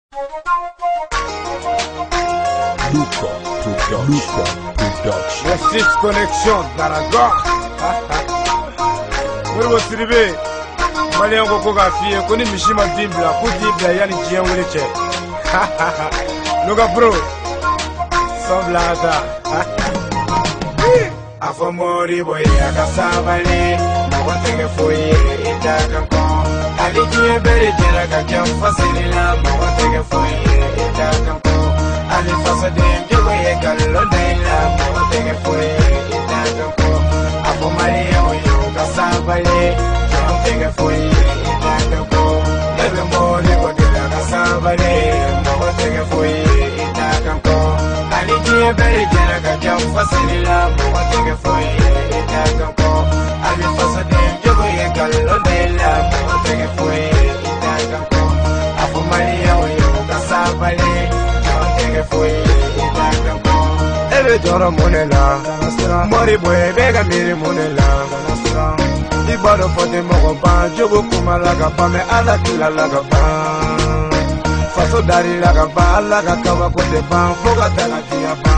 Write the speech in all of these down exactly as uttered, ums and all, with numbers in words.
Luca Production. Luca Production. The Six Connection, Daragon. Muribo Siribe. Malien Koko Gafie, Koni Mishima Dibla, Kudibla, Yani Jian Wiliche. Luka Bro. Somblata. Afomori boy, Akasabale. Mawatenge foye, Itakampo. Alikie Beri Jeraga Jam Fasilina, Mawatenge foye, Itakampo. Ali fasa dem jogo ye kallo dayla mo tege foye itagampo apo maria o yo kasabale mo tege foye itagampo lebe mo le ko de la kasabale mo tege foye itagampo ali die bere jana ka jam fasilila mo tege foye itagampo ali fasa dem jogo ye kallo dayla mo tege foye itagampo apo maria o yo kasabale ebe joro monela mori boy bega miri monela ibado fote mogo ban jogo kuma laga ba me ala kila laga ba faso dari laga ba ala ka kawa kote ban foga tala dia ba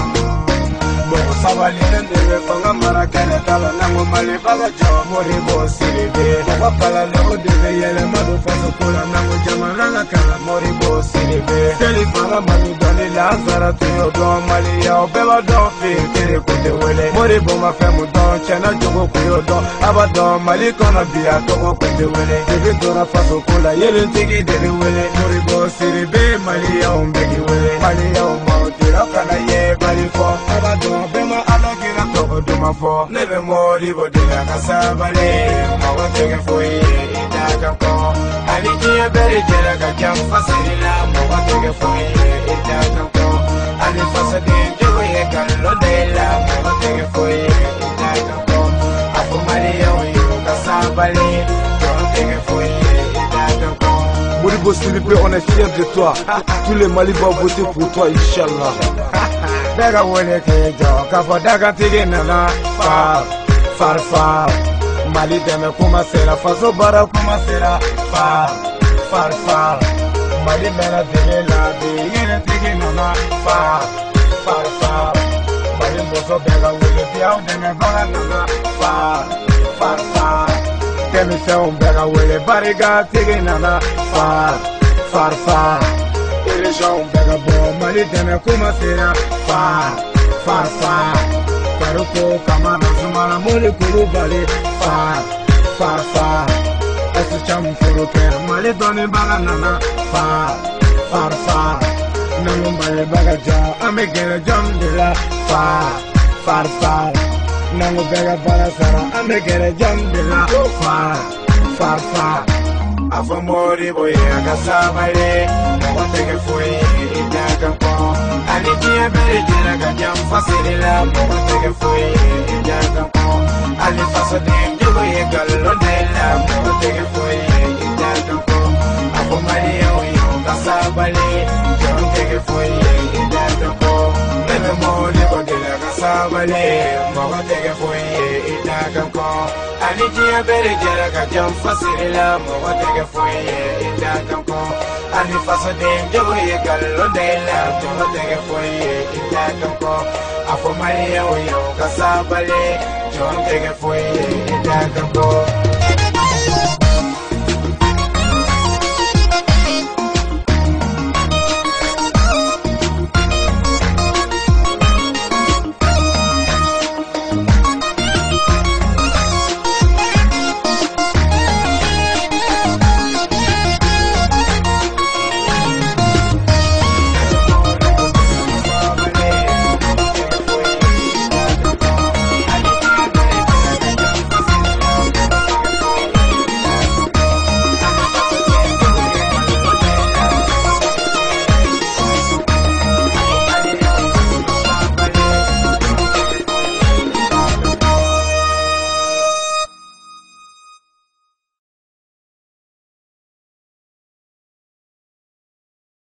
mogo sabali ndebe fanga mara kene tala nango mali baga jo mori bo siribe mogo pala lego debe yele mado faso kula nango jamana la kala mori bo siribe teli fanga mani doni lazara tuyo don mali ya obeba don fi kere kote wele mori bo ma femu don chena jogo kuyo don aba don mali kona biya togo kote wele debe dora faso kula yele tigi debe wele mori bo siribe mali ya umbegi wele mali ya umaudira kana ye bali fo aba don bema alagira togo duma fo nebe mori bo dila kasabale mawa tege foye itakampo alikia beri jera ka jam fasilila mawa tege foye itakampo ali fasa dem jogo ye kallo dayla mawa tege foye itakampo apo maria o yo kasabale mawa tege foye itakampo Moribo Siribe, on est fiers de toi. Tous les Mali vont voter pour toi, Inch'Allah. Daga wole kejo, kafo daga tigi nana far, far far. Mali deme kuma sera, faso bara kuma sera, far, far far. Mali mera tigi la di, yene tigi nana far, far far. Mali moso bega wole piao deme bara nana far, far far. Demi se un bega wole bariga tigi nana far, far far. Irishon bega bo mali deme kuma sera far far far Paruko kamana sumana moli kuru bali far far far Esu cham furu ke mali doni baga nana far far far Namu mali baga ja ame gere jam dila far far far Namu bega baga sara ame gere jam dila far far far Afamori boy akasabale Mwatege foye itakampo Alikia beri jera ka jam fasilila Mwatege foye itakampo Ali faso dem jogo ye kallo dayla Mwatege foye itakampo Apo maria o yo kasabale Mwatege foye itakampo Bebe moli kodila kasabale Mwatege foye itakampo Alikia beri jera ka jam fasilila Mwatege foye itakampo Ali faso dem jogo ye kallo dayla Mwatege foye itakampo Apo maria o yo kasabale Mwatege foye itakampo